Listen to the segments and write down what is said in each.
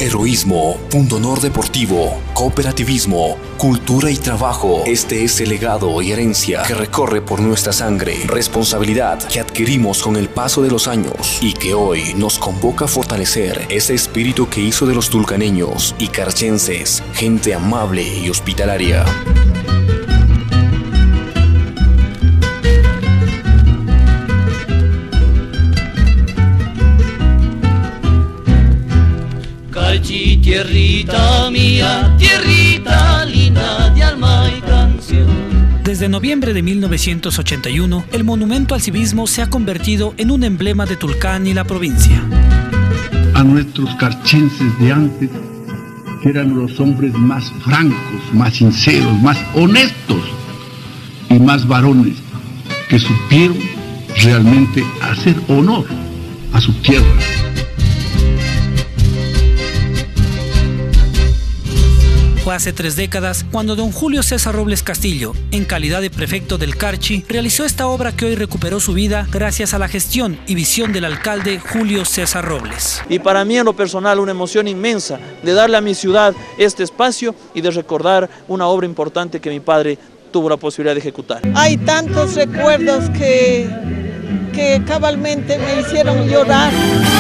Heroísmo, pundonor deportivo, cooperativismo, cultura y trabajo. Este es el legado y herencia que recorre por nuestra sangre. Responsabilidad que adquirimos con el paso de los años y que hoy nos convoca a fortalecer ese espíritu que hizo de los tulcaneños y carchenses gente amable y hospitalaria. Carchi, tierrita mía, tierrita linda de alma y canción. Desde noviembre de 1981, el monumento al civismo se ha convertido en un emblema de Tulcán y la provincia. A nuestros carchenses de antes, que eran los hombres más francos, más sinceros, más honestos y más varones, que supieron realmente hacer honor a su tierra. Fue hace 3 décadas cuando don Julio César Robles Castillo, en calidad de prefecto del Carchi, realizó esta obra que hoy recuperó su vida gracias a la gestión y visión del alcalde Julio César Robles. Y para mí en lo personal una emoción inmensa de darle a mi ciudad este espacio y de recordar una obra importante que mi padre tuvo la posibilidad de ejecutar. Hay tantos recuerdos que cabalmente me hicieron llorar.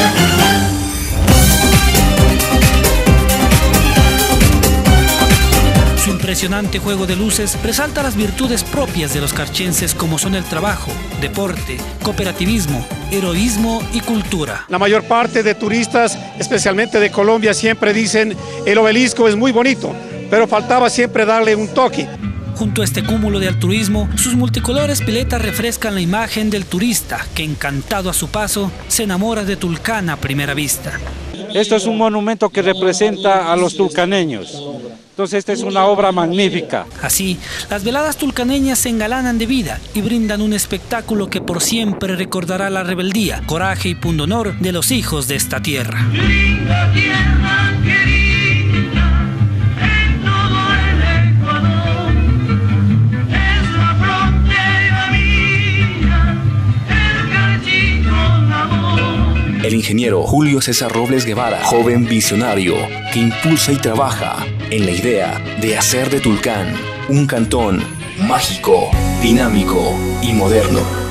Su impresionante juego de luces resalta las virtudes propias de los carchenses como son el trabajo, deporte, cooperativismo, heroísmo y cultura. La mayor parte de turistas, especialmente de Colombia, siempre dicen el obelisco es muy bonito, pero faltaba siempre darle un toque. Junto a este cúmulo de altruismo, sus multicolores piletas refrescan la imagen del turista que, encantado a su paso, se enamora de Tulcán a primera vista. Esto es un monumento que representa a los tulcaneños. Entonces esta es una obra magnífica. Así, las veladas tulcaneñas se engalanan de vida y brindan un espectáculo que por siempre recordará la rebeldía, coraje y pundonor de los hijos de esta tierra. Linda tierra querida, en todo el Ecuador, es la frontera mía, el Carchi con amor. El ingeniero Julio César Robles Guevara, joven visionario que impulsa y trabaja en la idea de hacer de Tulcán un cantón mágico, dinámico y moderno.